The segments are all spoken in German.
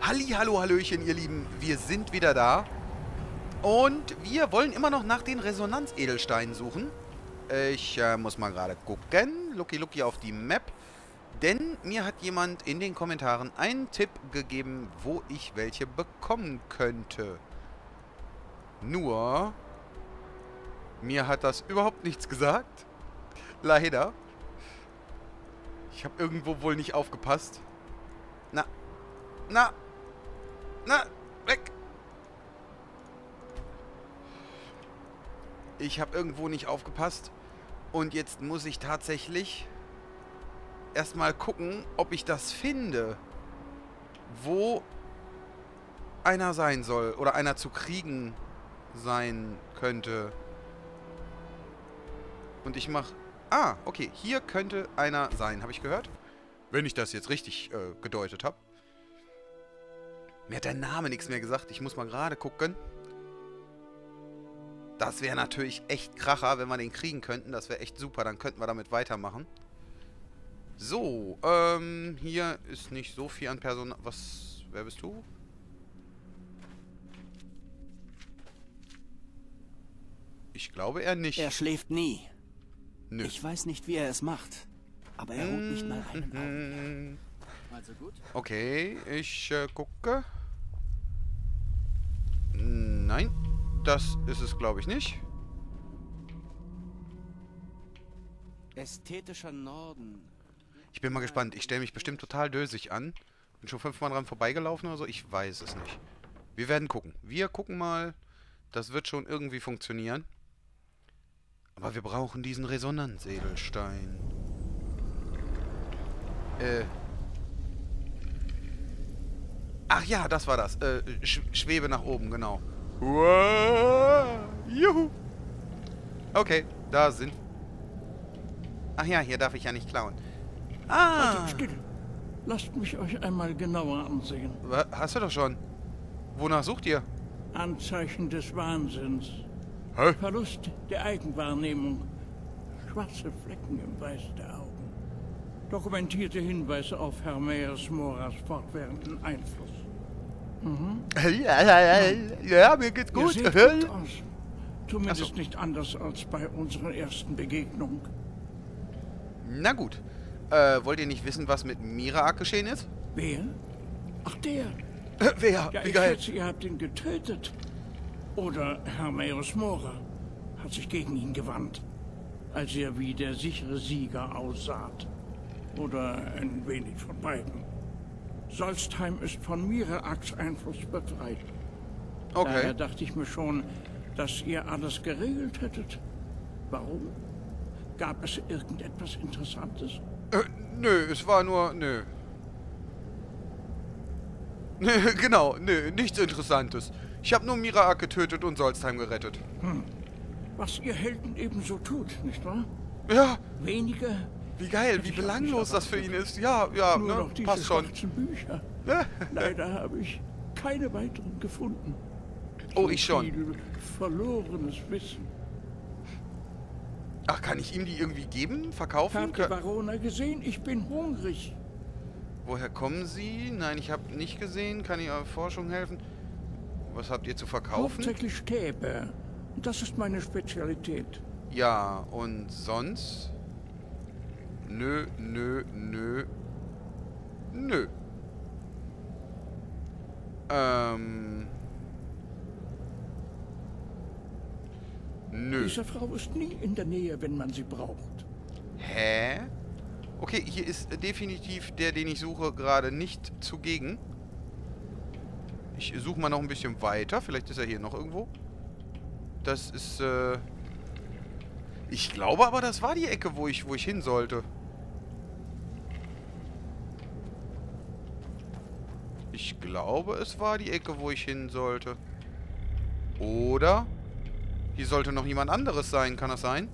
Hallihallo, Hallöchen, ihr Lieben. Wir sind wieder da. Und wir wollen immer noch nach den Resonanzedelsteinen suchen. Ich muss mal gerade gucken. Lucky auf die Map. Denn mir hat jemand in den Kommentaren einen Tipp gegeben, wo ich welche bekommen könnte. Nur, mir hat das überhaupt nichts gesagt. Leider. Ich habe irgendwo wohl nicht aufgepasst. Na, weg! Ich habe irgendwo nicht aufgepasst. Und jetzt muss ich tatsächlich erstmal gucken, ob ich das finde, wo einer sein soll. Oder einer zu kriegen sein könnte. Und ich mache... Ah, okay. Hier könnte einer sein. Habe ich gehört? Wenn ich das jetzt richtig gedeutet habe. Mir hat der Name nichts mehr gesagt. Ich muss mal gerade gucken. Das wäre natürlich echt Kracher, wenn wir den kriegen könnten. Das wäre echt super. Dann könnten wir damit weitermachen. So, hier ist nicht so viel an Personal... Was? Wer bist du? Ich glaube eher nicht. Er schläft nie. Nö. Ich weiß nicht, wie er es macht. Aber er ruht nicht mal einen Augenblick. Also gut. Okay, ich gucke. Nein, das ist es, glaube ich, nicht. Ästhetischer Norden. Ich bin mal gespannt. Ich stelle mich bestimmt total dösig an. Bin schon 5-mal dran vorbeigelaufen oder so. Ich weiß es nicht. Wir werden gucken. Wir gucken mal. Das wird schon irgendwie funktionieren. Aber wir brauchen diesen Resonanzedelstein. Ach ja, das war das. Schwebe nach oben, genau. Juhu. Okay, da sind... Ach ja, hier darf ich ja nicht klauen. Ah! Haltet still. Lasst mich euch einmal genauer ansehen. Hast du doch schon. Wonach sucht ihr? Anzeichen des Wahnsinns. Hä? Verlust der Eigenwahrnehmung. Schwarze Flecken im Weiß der Augen. Dokumentierte Hinweise auf Hermes Moras fortwährenden Einfluss. Ja, mir geht's Ihr gut. seht gut aus. Zumindest Ach so. nicht anders als bei unserer ersten Begegnung. Na gut. Wollt ihr nicht wissen, was mit Miraak geschehen ist? Wer? Ach, der. Wer? Ja, Wie ich geil. schätze, ihr habt ihn getötet. Oder Hermes Mora hat sich gegen ihn gewandt, als er wie der sichere Sieger aussah. Oder ein wenig von beiden. Solstheim ist von Miraaks Einfluss befreit. Daher Okay. dachte ich mir schon, dass ihr alles geregelt hättet. Warum? Gab es irgendetwas Interessantes? Nö, es war nur... Nö. Nö, genau, nö, nichts Interessantes. Ich habe nur Miraak getötet und Solstheim gerettet. Was ihr Helden ebenso tut, nicht wahr? Ja, Weniger, wie geil, Hätte wie ich auch belanglos nicht das für ihn ist. Ja, ja, nur ne, noch diese passt schon. schwarzen Bücher. Leider habe ich keine weiteren gefunden. Oh, So ich schon. viel verlorenes Wissen. Ach, kann ich ihm die irgendwie geben? Verkaufen? Habt ihr Varona gesehen? Ich bin hungrig. Woher kommen Sie? Nein, ich habe nicht gesehen. Kann ich eurer Forschung helfen? Was habt ihr zu verkaufen? Hauptsächlich Stäbe. Das ist meine Spezialität. Ja, und sonst? Nö. Nö. Diese Frau ist nie in der Nähe, wenn man sie braucht. Hä? Okay, hier ist definitiv der, den ich suche, gerade nicht zugegen. Ich suche mal noch ein bisschen weiter. Vielleicht ist er hier noch irgendwo. Das ist, ich glaube aber, das war die Ecke, wo ich hin sollte. Ich glaube, es war die Ecke, wo ich hin sollte. Oder? Hier sollte noch jemand anderes sein. Kann das sein?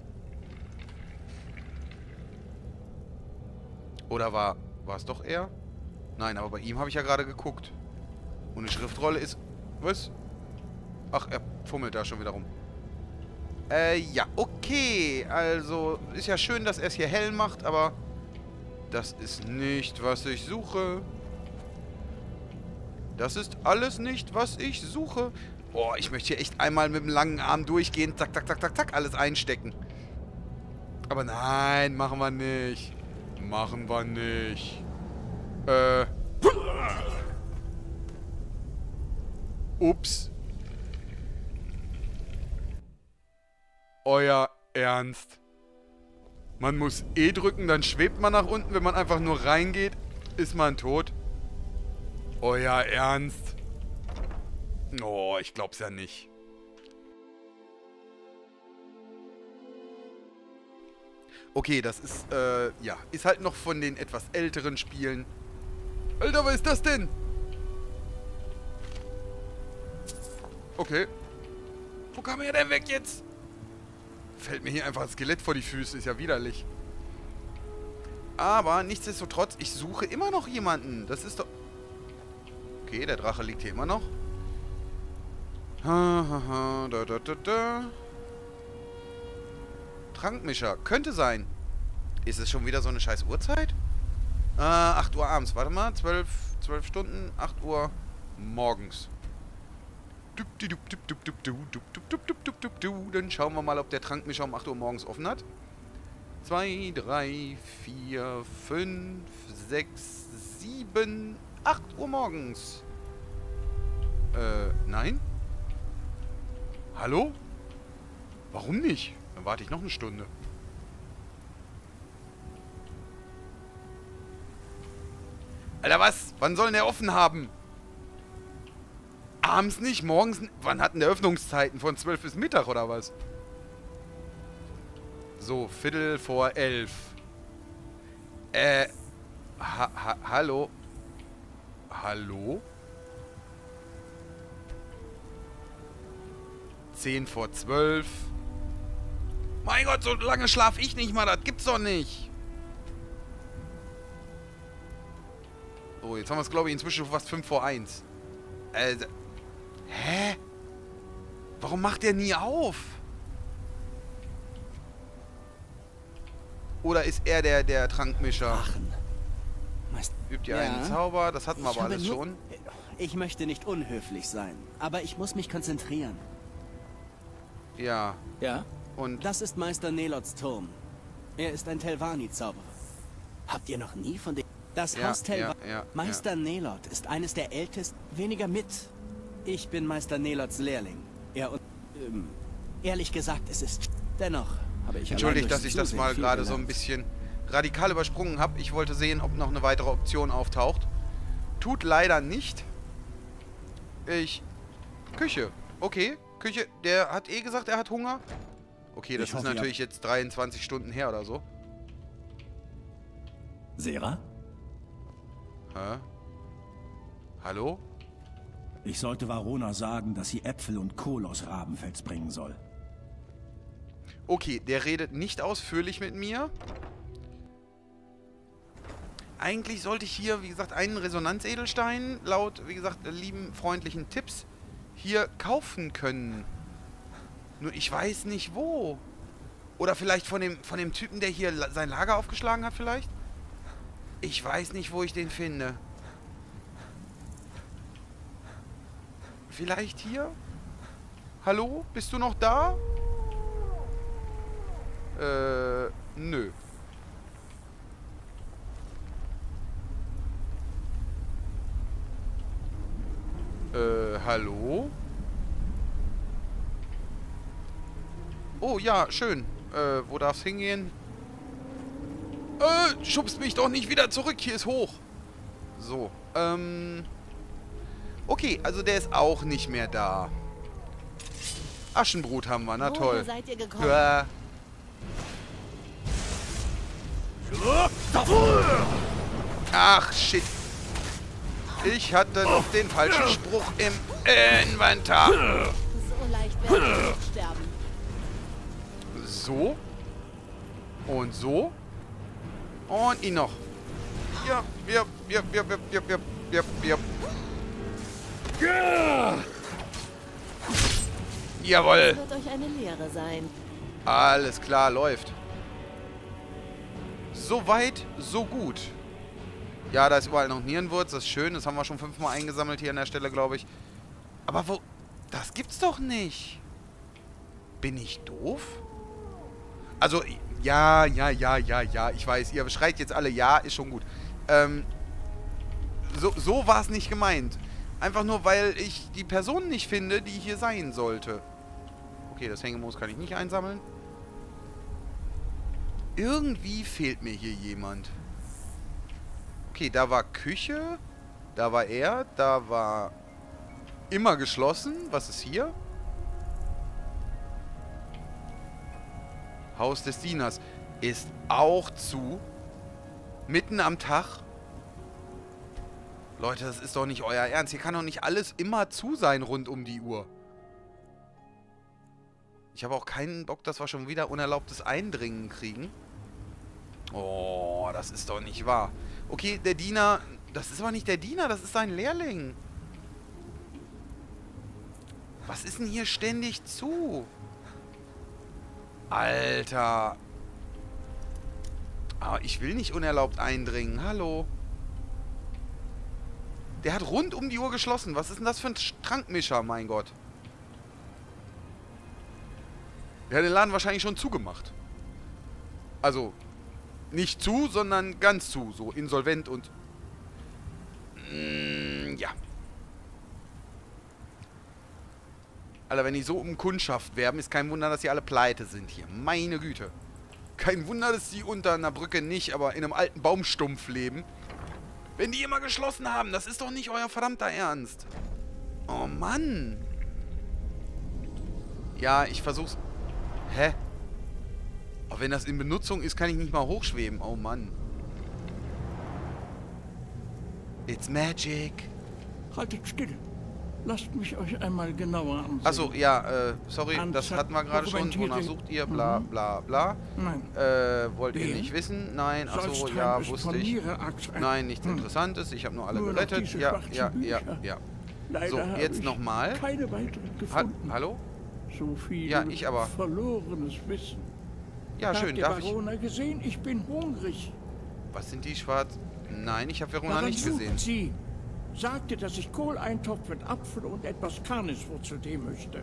Oder war es doch er? Nein, aber bei ihm habe ich ja gerade geguckt. Und eine Schriftrolle ist... Was? Ach, er fummelt da schon wieder rum. Ja, okay. Also, ist ja schön, dass er es hier hell macht, aber das ist nicht, was ich suche. Das ist alles nicht, was ich suche. Boah, ich möchte hier echt einmal mit dem langen Arm durchgehen. Zack, zack, zack, zack, zack, alles einstecken. Aber nein, machen wir nicht. Machen wir nicht. Ups. Euer Ernst. Man muss E drücken, dann schwebt man nach unten. Wenn man einfach nur reingeht, ist man tot. Euer Ernst. Oh, ich glaub's ja nicht. Okay, das ist, ja, ist halt noch von den etwas älteren Spielen. Alter, was ist das denn? Okay. Wo kam er denn weg jetzt? Fällt mir hier einfach ein Skelett vor die Füße, ist ja widerlich. Aber nichtsdestotrotz, ich suche immer noch jemanden. Das ist doch... Okay, der Drache liegt hier immer noch. Trankmischer. Könnte sein. Ist es schon wieder so eine scheiß Uhrzeit? 8 Uhr abends. Warte mal. 12 Stunden. 8 Uhr morgens. Dann schauen wir mal, ob der Trankmischer um 8 Uhr morgens offen hat. 2, 3, 4, 5, 6, 7, 8 Uhr morgens. Nein? Hallo? Warum nicht? Dann warte ich noch eine Stunde. Alter, was? Wann soll denn der offen haben? Abends nicht, morgens nicht. Wann hatten der Öffnungszeiten? Von 12 bis Mittag oder was? So, 11:15. Hallo? Hallo? 11:10. Mein Gott, so lange schlaf ich nicht mal. Das gibt's doch nicht. So, jetzt haben wir es, glaube ich, inzwischen fast 1:05. Hä? Warum macht der nie auf? Oder ist er der Trankmischer? Drachen. Übt ihr einen Zauber? Das hatten wir aber alles schon. Ich möchte nicht unhöflich sein, aber ich muss mich konzentrieren. Ja. Ja? Und Das ist Meister Nelots Turm. Er ist ein Telvanni-Zauberer. Habt ihr noch nie von dem... Das Haus Telvanni... Meister Nelot ist eines der ältesten... Weniger mit. Ich bin Meister Nelots Lehrling. Ehrlich gesagt, es ist... Dennoch habe ich... Entschuldigt, dass ich das mal gerade so ein bisschen radikal übersprungen habe. Ich wollte sehen, ob noch eine weitere Option auftaucht. Tut leider nicht. Küche. Okay, Küche. Der hat eh gesagt, er hat Hunger. Okay, das ist natürlich jetzt 23 Stunden her oder so. Sera? Hä? Hallo? Ich sollte Varona sagen, dass sie Äpfel und Kohl aus Rabenfels bringen soll. Okay, der redet nicht ausführlich mit mir. Eigentlich sollte ich hier, wie gesagt, einen Resonanzedelstein laut, wie gesagt, lieben, freundlichen Tipps hier kaufen können. Nur ich weiß nicht wo. Oder vielleicht von dem Typen, der hier sein Lager aufgeschlagen hat vielleicht? Ich weiß nicht, wo ich den finde. Vielleicht hier? Hallo? Bist du noch da? Nö. Hallo? Oh, ja, schön. Wo darf's hingehen? Schubst mich doch nicht wieder zurück. Hier ist hoch. So, okay, also der ist auch nicht mehr da. Aschenbrut haben wir, na toll. Woher seid ihr gekommen? Ja. Ach, shit. Ich hatte noch den falschen Spruch im Inventar. So leicht werde ich nicht sterben. So. Und so. Und ihn noch. Ja. Jawohl. Das wird euch eine Lehre sein. Alles klar, läuft. So weit, so gut. Ja, da ist überall noch Nierenwurz. Das ist schön. Das haben wir schon 5-mal eingesammelt hier an der Stelle, glaube ich. Aber wo... Das gibt's doch nicht. Bin ich doof? Also, ja. Ich weiß, ihr schreit jetzt alle ja, ist schon gut. So war es nicht gemeint. Einfach nur, weil ich die Person nicht finde, die hier sein sollte. Okay, das Hängemoos kann ich nicht einsammeln. Irgendwie fehlt mir hier jemand. Okay, da war Küche. Da war er. Da war immer geschlossen. Was ist hier? Haus des Dieners. Ist auch zu. Mitten am Tag. Leute, das ist doch nicht euer Ernst. Hier kann doch nicht alles immer zu sein rund um die Uhr. Ich habe auch keinen Bock, dass wir schon wieder unerlaubtes Eindringen kriegen. Oh, das ist doch nicht wahr. Okay, der Diener... Das ist aber nicht der Diener, das ist sein Lehrling. Was ist denn hier ständig zu? Alter. Aber ich will nicht unerlaubt eindringen. Hallo. Der hat rund um die Uhr geschlossen. Was ist denn das für ein Trankmischer, mein Gott? Der hat den Laden wahrscheinlich schon zugemacht. Also, nicht zu, sondern ganz zu. So insolvent und... ja. Alter, wenn die so um Kundschaft werben, ist kein Wunder, dass sie alle pleite sind hier. Meine Güte. Kein Wunder, dass die unter einer Brücke nicht, aber in einem alten Baumstumpf leben. Wenn die immer geschlossen haben, das ist doch nicht euer verdammter Ernst. Oh Mann. Ja, ich versuch's... Hä? Aber wenn das in Benutzung ist, kann ich nicht mal hochschweben. Oh Mann. It's magic. Haltet still. Lasst mich euch einmal genauer ansehen. Achso, ja, sorry, das hatten wir gerade schon. Wonach sucht ihr? Bla, bla, bla. Nein. Wollt ihr nicht wissen? Nein, achso, ja, wusste ich. Nein, nichts Interessantes. Ich habe nur alle gerettet. Ja. So, jetzt nochmal. Keine weiteren gefunden. Hallo? So viel ja, ich aber. Verlorenes Wissen. Ja, schön, darf ich... Verona gesehen? Ich bin hungrig. Was sind die schwarz... Nein, ich habe Verona nicht gesehen. Sie sagte, dass ich Kohleintopf mit Apfel und etwas Kaniswurzeltee möchte.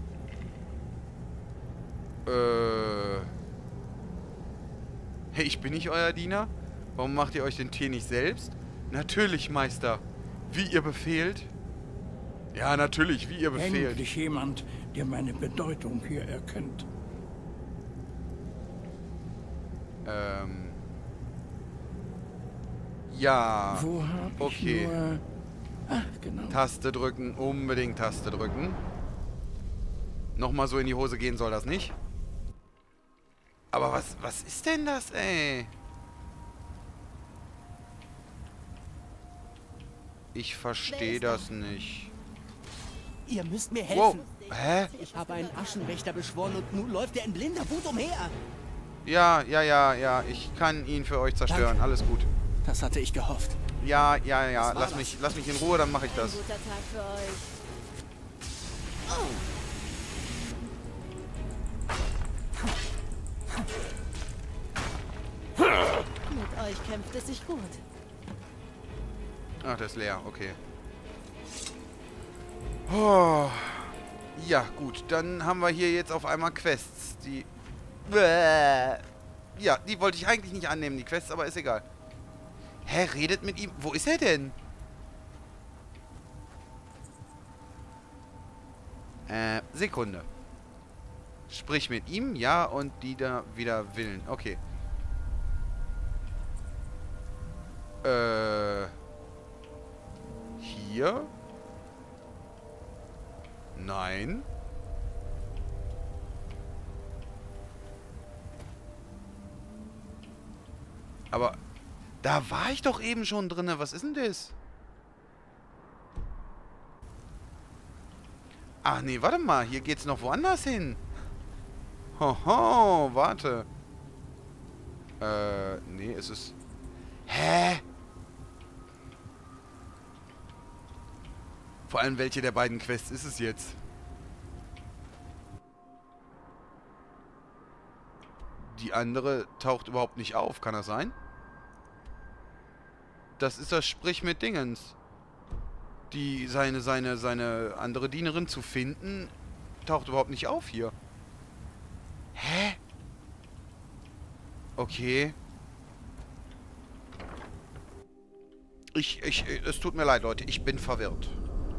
Hey, ich bin nicht euer Diener? Warum macht ihr euch den Tee nicht selbst? Natürlich, Meister. Wie ihr befehlt. Ja, natürlich, wie ihr befehlt. Endlich jemand, der meine Bedeutung hier erkennt. Ja. Wo hab ich nur... Ach, genau. Taste drücken, unbedingt Taste drücken. Nochmal so in die Hose gehen soll das nicht. Aber was ist denn das, ey? Ich verstehe das nicht. Ihr müsst mir helfen. Wow. Hä? Ich habe einen Aschenwächter beschworen und nun läuft er in blinder Wut umher. Ja. Ich kann ihn für euch zerstören. Danke. Alles gut. Das hatte ich gehofft. Ja. Lass mich in Ruhe, dann mache ich das. Ein guter Tag für euch. Mit euch kämpft es sich gut. Ach, der ist leer. Okay. Oh. Ja, gut. Dann haben wir hier jetzt auf einmal Quests, die... Ja, die wollte ich eigentlich nicht annehmen, die Quests, aber ist egal. Hä, redet mit ihm? Wo ist er denn? Sekunde. Sprich mit ihm, ja, und die da wieder Willen. Okay. Hier? Nein. Aber da war ich doch eben schon drinne. Was ist denn das? Ach nee, warte mal. Hier geht's noch woanders hin. Hoho, warte. Nee, es ist... Hä? Vor allem, welche der beiden Quests ist es jetzt? Die andere taucht überhaupt nicht auf. Kann das sein? Das ist das Sprich mit Dingens. Die, seine andere Dienerin zu finden, taucht überhaupt nicht auf hier. Hä? Okay. Es tut mir leid, Leute. Ich bin verwirrt.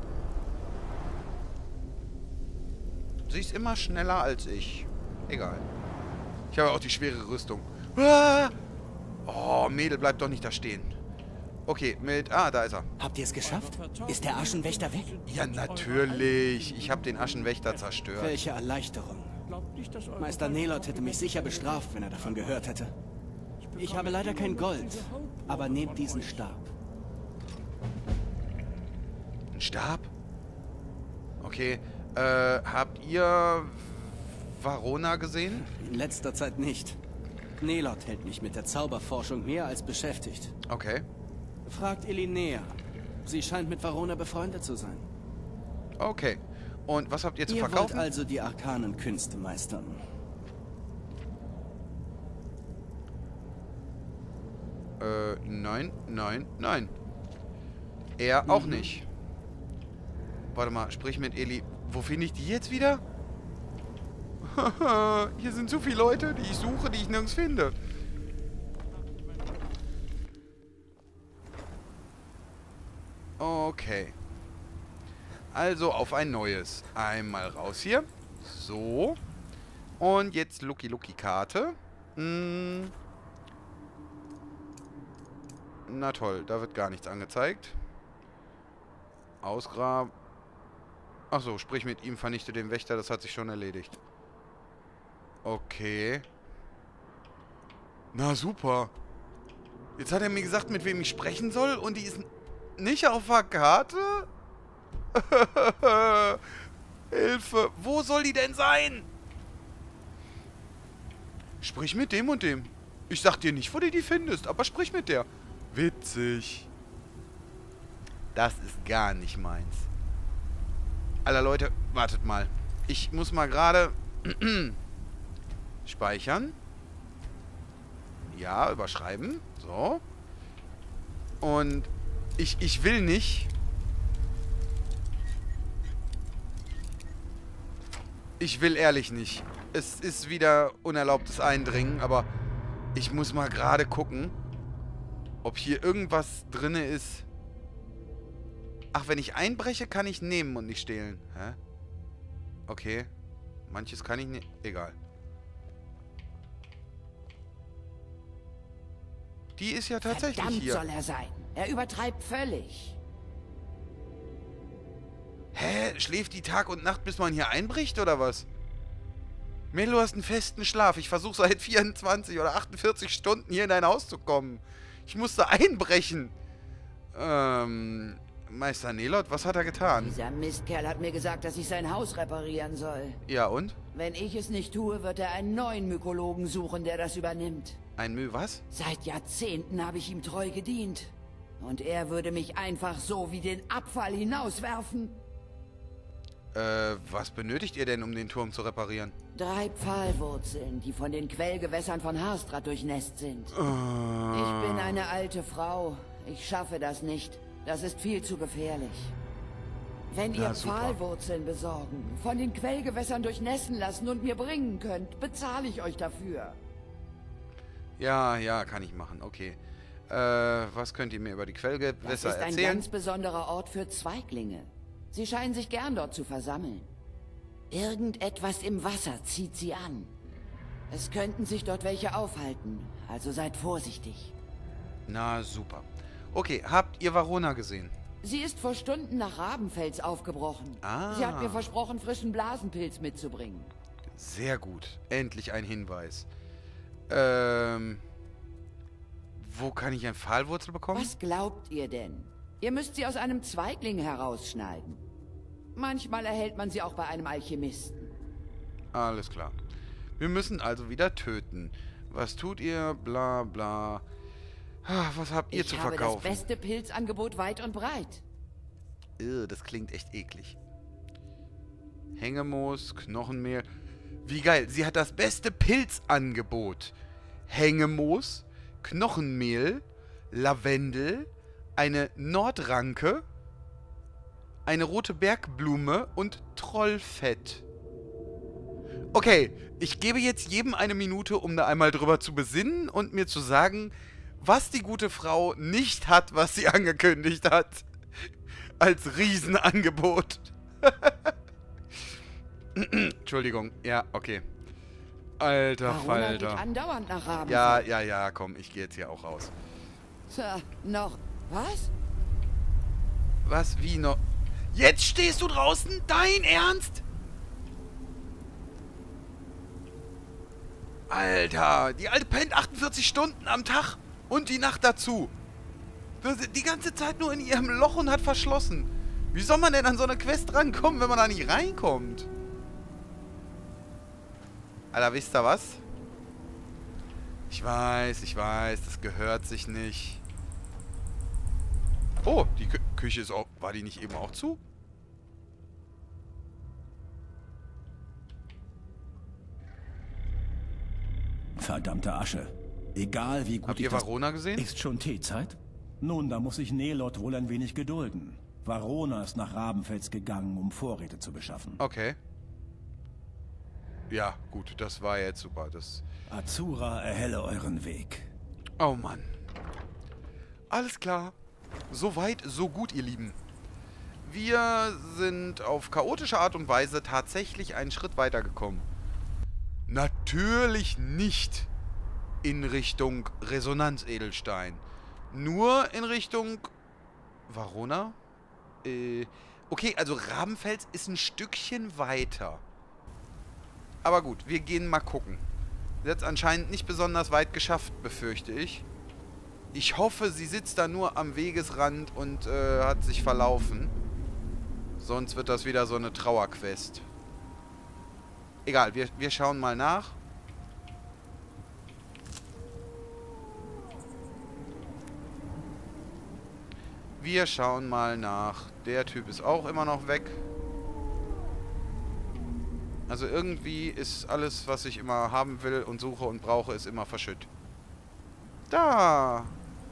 Sie ist immer schneller als ich. Egal. Ich habe auch die schwere Rüstung. Ah! Oh, Mädel, bleib doch nicht da stehen. Okay, da ist er. Habt ihr es geschafft? Ist der Aschenwächter weg? Ja, natürlich. Ich habe den Aschenwächter zerstört. Welche Erleichterung. Meister Nelot hätte mich sicher bestraft, wenn er davon gehört hätte. Ich habe leider kein Gold, aber nehmt diesen Stab. Ein Stab? Okay. Habt ihr Varona gesehen? In letzter Zeit nicht. Nelot hält mich mit der Zauberforschung mehr als beschäftigt. Okay. Fragt Elinea. Sie scheint mit Varona befreundet zu sein. Okay. Und was habt ihr zu Ihr verkaufen? wollt also die arkanen Künste meistern. Nein. Er auch nicht. Warte mal, sprich mit Eli. Wo finde ich die jetzt wieder? Hier sind so viele Leute, die ich suche, die ich nirgends finde. Okay. Also auf ein neues. Einmal raus hier. So. Und jetzt Lucky Karte. Na toll, da wird gar nichts angezeigt. Ausgraben. Achso, sprich mit ihm, vernichte den Wächter, das hat sich schon erledigt. Okay. Na super. Jetzt hat er mir gesagt, mit wem ich sprechen soll und die ist nicht auf der Karte? Hilfe, wo soll die denn sein? Sprich mit dem und dem. Ich sag dir nicht, wo du die findest, aber sprich mit der. Witzig. Das ist gar nicht meins. Alter Leute, wartet mal. Ich muss mal gerade speichern. Ja, überschreiben. So. Und ich will nicht. Ich will ehrlich nicht. Es ist wieder unerlaubtes Eindringen, aber ich muss mal gerade gucken, ob hier irgendwas drinne ist. Ach, wenn ich einbreche, kann ich nehmen und nicht stehlen. Hä? Okay. Manches kann ich nicht. Egal. Die ist ja tatsächlich Verdammt hier. Soll er sein. Er übertreibt völlig. Hä? Schläft die Tag und Nacht, bis man hier einbricht, oder was? Mädel, du hast einen festen Schlaf. Ich versuche seit 24 oder 48 Stunden hier in dein Haus zu kommen. Ich musste einbrechen. Meister Nelot, was hat er getan? Dieser Mistkerl hat mir gesagt, dass ich sein Haus reparieren soll. Ja, und? Wenn ich es nicht tue, wird er einen neuen Mykologen suchen, der das übernimmt. Ein was? Seit Jahrzehnten habe ich ihm treu gedient. Und er würde mich einfach so wie den Abfall hinauswerfen. Was benötigt ihr denn, um den Turm zu reparieren? 3 Pfahlwurzeln, die von den Quellgewässern von Harstrad durchnässt sind. Ich bin eine alte Frau. Ich schaffe das nicht. Das ist viel zu gefährlich. Wenn ihr Pfahlwurzeln besorgen, von den Quellgewässern durchnässen lassen und mir bringen könnt, bezahle ich euch dafür. Ja, kann ich machen. Okay. Was könnt ihr mir über die Quellgewässer erzählen? Das ist ein ganz besonderer Ort für Zweiglinge. Sie scheinen sich gern dort zu versammeln. Irgendetwas im Wasser zieht sie an. Es könnten sich dort welche aufhalten, also seid vorsichtig. Na, super. Okay, habt ihr Varona gesehen? Sie ist vor Stunden nach Rabenfels aufgebrochen. Sie hat mir versprochen, frischen Blasenpilz mitzubringen. Sehr gut. Endlich ein Hinweis. Wo kann ich ein Pfahlwurzel bekommen? Was glaubt ihr denn? Ihr müsst sie aus einem Zweigling herausschneiden. Manchmal erhält man sie auch bei einem Alchemisten. Alles klar. Wir müssen also wieder töten. Was tut ihr? Bla bla. Was habt ihr zu verkaufen? Ich habe das beste Pilzangebot weit und breit. Das klingt echt eklig. Hängemoos, Knochenmehl. Wie geil. Sie hat das beste Pilzangebot. Hängemoos, Knochenmehl, Lavendel, eine Nordranke, eine rote Bergblume und Trollfett. Okay, ich gebe jetzt jedem eine Minute, um da einmal drüber zu besinnen und mir zu sagen, was die gute Frau nicht hat, was sie angekündigt hat. Als Riesenangebot. Entschuldigung. Ja, okay. Alter Falter. Andauernd nach Raben. Ja, komm, ich gehe jetzt hier auch raus. Tja, noch. Was? Was? Wie noch? Jetzt stehst du draußen? Dein Ernst? Alter, die Alte pennt 48 Stunden am Tag und die Nacht dazu. Die ganze Zeit nur in ihrem Loch und hat verschlossen. Wie soll man denn an so eine Quest rankommen, wenn man da nicht reinkommt? Alter, wisst ihr was? Ich weiß, das gehört sich nicht. Oh, die Küche ist auch... War die nicht eben auch zu? Verdammte Asche. Egal wie gut. Habt ihr Varona gesehen? Ist schon Teezeit? Nun, da muss sich Nelot wohl ein wenig gedulden. Varona ist nach Rabenfels gegangen, um Vorräte zu beschaffen. Okay. Ja, gut, das war jetzt super. Azura erhelle euren Weg. Oh Mann. Alles klar. So weit, so gut, ihr Lieben. Wir sind auf chaotische Art und Weise tatsächlich einen Schritt weitergekommen. Natürlich nicht in Richtung Resonanzedelstein. Nur in Richtung Varona? Okay, also Rabenfels ist ein Stückchen weiter. Aber gut, wir gehen mal gucken. Sie hat es anscheinend nicht besonders weit geschafft, befürchte ich. Ich hoffe, sie sitzt da nur am Wegesrand und hat sich verlaufen. Sonst wird das wieder so eine Trauerquest. Egal, wir schauen mal nach. Wir schauen mal nach. Der Typ ist auch immer noch weg. Also irgendwie ist alles, was ich immer haben will und suche und brauche, ist immer verschütt. Da!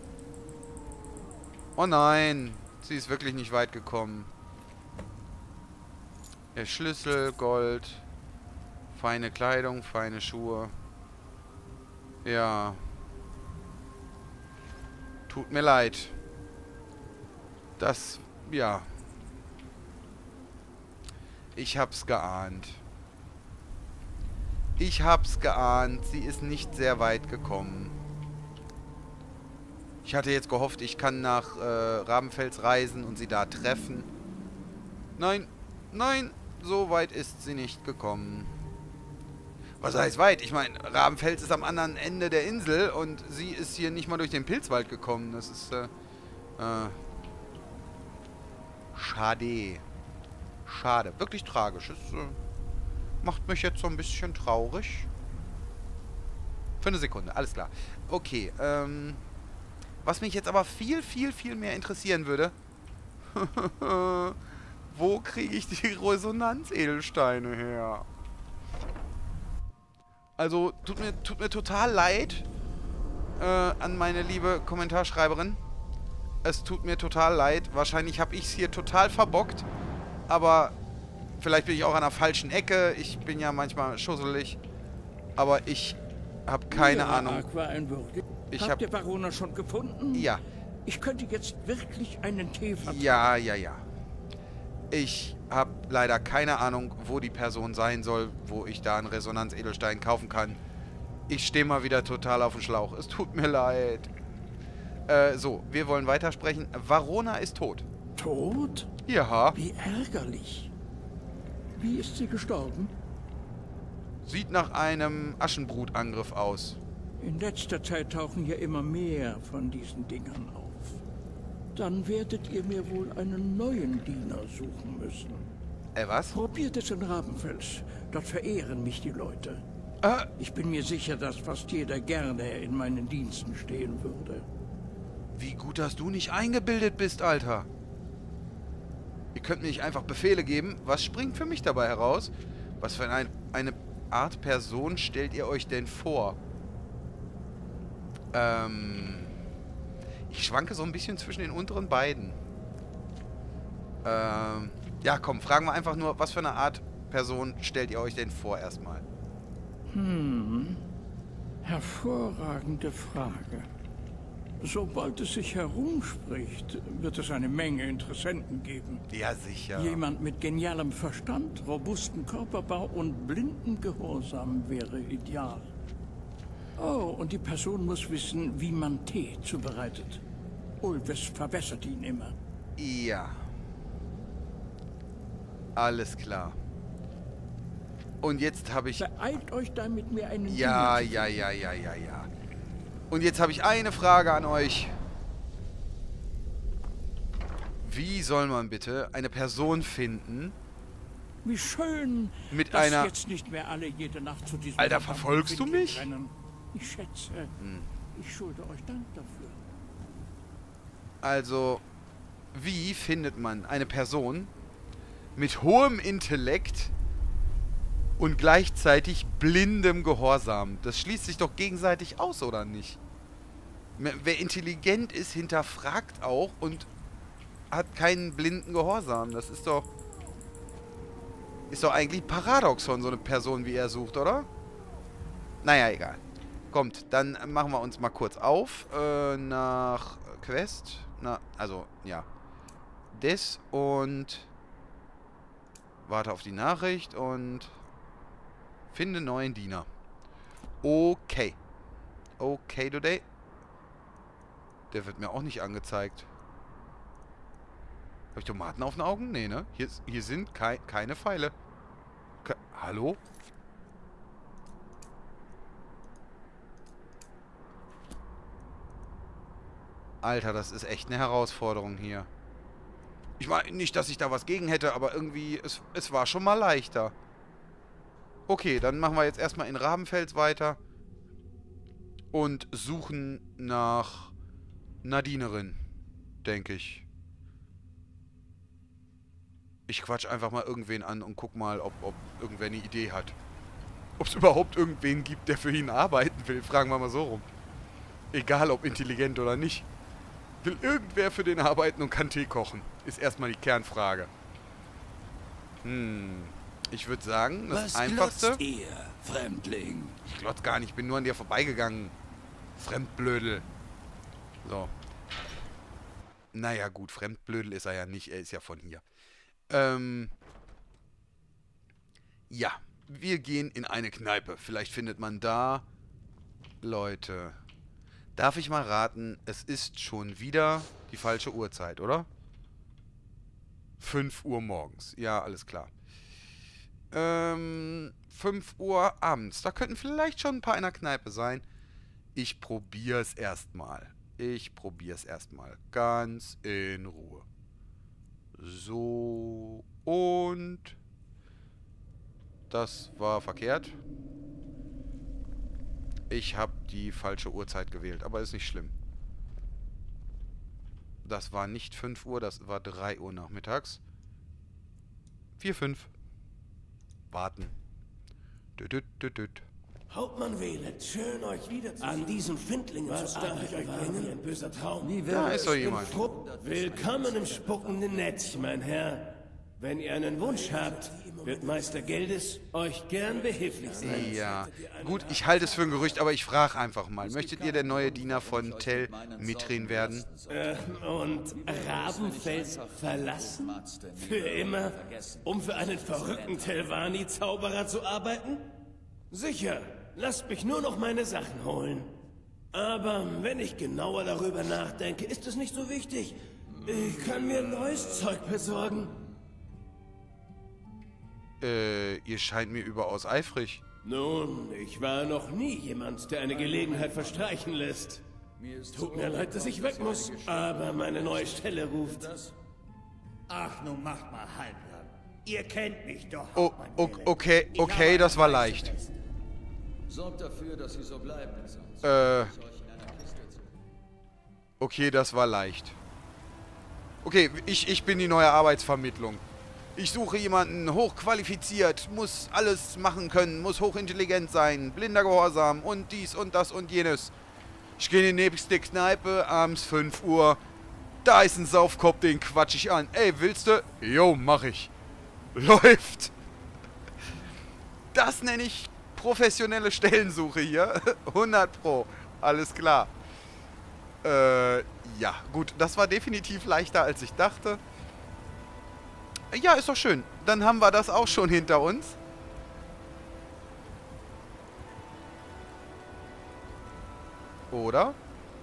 Oh nein! Sie ist wirklich nicht weit gekommen. Der Schlüssel, Gold. Feine Kleidung, feine Schuhe. Ja. Tut mir leid. Das, ja. Ich hab's geahnt. Ich hab's geahnt. Sie ist nicht sehr weit gekommen. Ich hatte jetzt gehofft, ich kann nach Rabenfels reisen und sie da treffen. Nein, nein, so weit ist sie nicht gekommen. Was heißt weit? Ich meine, Rabenfels ist am anderen Ende der Insel und sie ist hier nicht mal durch den Pilzwald gekommen. Das ist, schade. Schade. Wirklich tragisch. Es macht mich jetzt so ein bisschen traurig. Für eine Sekunde, alles klar. Okay, was mich jetzt aber viel, viel, viel mehr interessieren würde. Wo kriege ich die Resonanzedelsteine her? Also, tut mir total leid an meine liebe Kommentarschreiberin. Es tut mir total leid. Wahrscheinlich habe ich es hier total verbockt. Aber vielleicht bin ich auch an der falschen Ecke. Ich bin ja manchmal schusselig. Aber ich habe keine Ahnung. Habt ihr Varona schon gefunden? Ja. Ich könnte jetzt wirklich einen Tee vertragen. Ja. Ich habe leider keine Ahnung, wo die Person sein soll, wo ich da einen Resonanzedelstein kaufen kann. Ich stehe mal wieder total auf dem Schlauch. Es tut mir leid. So, wir wollen weitersprechen. Varona ist tot. Tot? Ja. Wie ärgerlich. Wie ist sie gestorben? Sieht nach einem Aschenbrutangriff aus. In letzter Zeit tauchen ja immer mehr von diesen Dingern auf. Dann werdet ihr mir wohl einen neuen Diener suchen müssen. Was? Probiert es in Rabenfels. Dort verehren mich die Leute. Ich bin mir sicher, dass fast jeder gerne in meinen Diensten stehen würde. Wie gut, dass du nicht eingebildet bist, Alter. Ihr könnt mir nicht einfach Befehle geben. Was springt für mich dabei heraus? Was für eine Art Person stellt ihr euch denn vor? Ich schwanke so ein bisschen zwischen den unteren beiden. Ja, komm, fragen wir einfach nur, was für eine Art Person stellt ihr euch denn vor erstmal? Hervorragende Frage. Sobald es sich herumspricht, wird es eine Menge Interessenten geben. Ja, sicher. Jemand mit genialem Verstand, robustem Körperbau und blindem Gehorsam wäre ideal. Oh, und die Person muss wissen, wie man Tee zubereitet. Ulvis verbessert ihn immer. Ja. Alles klar. Und jetzt habe ich... Beeilt euch damit, mir einen... Ja. Und jetzt habe ich eine Frage an euch. Wie soll man bitte eine Person finden? Wie schön, mit dass einer... jetzt nicht mehr alle jede Nacht zu diesem... Alter, verfolgst du mich? Rennen. Ich schätze, ich schulde euch Dank dafür. Also, wie findet man eine Person mit hohem Intellekt und gleichzeitig blindem Gehorsam? Das schließt sich doch gegenseitig aus, oder nicht? Wer intelligent ist, hinterfragt auch und hat keinen blinden Gehorsam. Das ist doch... Ist doch eigentlich Paradoxon, so eine Person, wie er sucht, oder? Naja, egal. Kommt, dann machen wir uns mal kurz auf nach Quest. Also, ja. Das und warte auf die Nachricht und finde neuen Diener. Okay. Okay, today. Der wird mir auch nicht angezeigt. Habe ich Tomaten auf den Augen? Nee, ne? Hier sind keine Pfeile. Hallo? Alter, das ist echt eine Herausforderung hier. Ich meine nicht, dass ich da was gegen hätte, aber irgendwie, es war schon mal leichter. Okay, dann machen wir jetzt erstmal in Rabenfels weiter. Und suchen nach einer Dienerin, denke ich. Ich quatsch einfach mal irgendwen an und guck mal, ob irgendwer eine Idee hat. Ob es überhaupt irgendwen gibt, der für ihn arbeiten will, fragen wir mal so rum. Egal, ob intelligent oder nicht. Will irgendwer für den arbeiten und kann Tee kochen? Ist erstmal die Kernfrage. Ich würde sagen, das Einfachste... Was glotzt ihr, Fremdling? Ich glotz gar nicht, ich bin nur an dir vorbeigegangen. Fremdblödel. So. Naja, gut, Fremdblödel ist er ja nicht, er ist ja von hier. Ja, wir gehen in eine Kneipe. Vielleicht findet man da Leute... Darf ich mal raten, es ist schon wieder die falsche Uhrzeit, oder? 5 Uhr morgens. Ja, alles klar. 5 Uhr abends. Da könnten vielleicht schon ein paar in der Kneipe sein. Ich probier's erstmal. Ganz in Ruhe. So. Und... Das war verkehrt. Ich habe die falsche Uhrzeit gewählt, aber ist nicht schlimm. Das war nicht 5 Uhr, das war 3 Uhr nachmittags. 4, 5. Warten. Hauptmann Velet, schön euch wiederzusehen. An diesem Findling was darf ich euch bringen? Ein böser Traum. Da ist doch jemand. Willkommen im spuckenden Netz, mein Herr. Wenn ihr einen Wunsch habt, wird Meister Geldes euch gern behilflich sein. Ja, gut, ich halte es für ein Gerücht, aber ich frage einfach mal. Möchtet ihr der neue Diener von Tel Mitrin werden? Und Rabenfels verlassen? Für immer? Um für einen verrückten Telvanni-Zauberer zu arbeiten? Sicher, lasst mich nur noch meine Sachen holen. Aber wenn ich genauer darüber nachdenke, ist es nicht so wichtig. Ich kann mir neues Zeug besorgen. Ihr scheint mir überaus eifrig. Nun, ich war noch nie jemand, der eine Gelegenheit verstreichen lässt. Tut mir leid, dass ich weg muss, aber meine neue Stelle ruft. Ach, nun macht mal halblang. Ihr kennt mich doch. Oh, okay, das war leicht. Sorgt dafür, dass sie so bleiben. Okay, das war leicht. Okay, ich bin die neue Arbeitsvermittlung. Ich suche jemanden hochqualifiziert, muss alles machen können, muss hochintelligent sein, blinder Gehorsam und dies und das und jenes. Ich gehe in die nächste Kneipe, abends 5 Uhr. Da ist ein Saufkopf, den quatsch ich an. Ey, willst du? Jo, mach ich. Läuft. Das nenne ich professionelle Stellensuche hier. 100 Pro. Alles klar. Ja, gut. Das war definitiv leichter, als ich dachte. Ja, ist doch schön. Dann haben wir das auch schon hinter uns. Oder?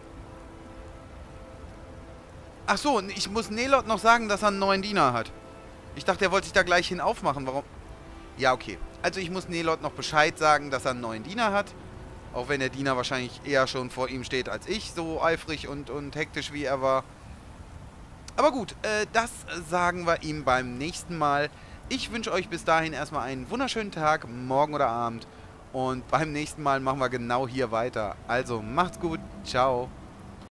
Ach so, ich muss Nelot noch sagen, dass er einen neuen Diener hat. Ich dachte, er wollte sich da gleich hin aufmachen. Warum? Ja, okay. Also ich muss Nelot noch Bescheid sagen, dass er einen neuen Diener hat. Auch wenn der Diener wahrscheinlich eher schon vor ihm steht als ich, so eifrig und hektisch wie er war. Aber gut, das sagen wir ihm beim nächsten Mal. Ich wünsche euch bis dahin erstmal einen wunderschönen Tag, morgen oder Abend. Und beim nächsten Mal machen wir genau hier weiter. Also macht's gut, ciao.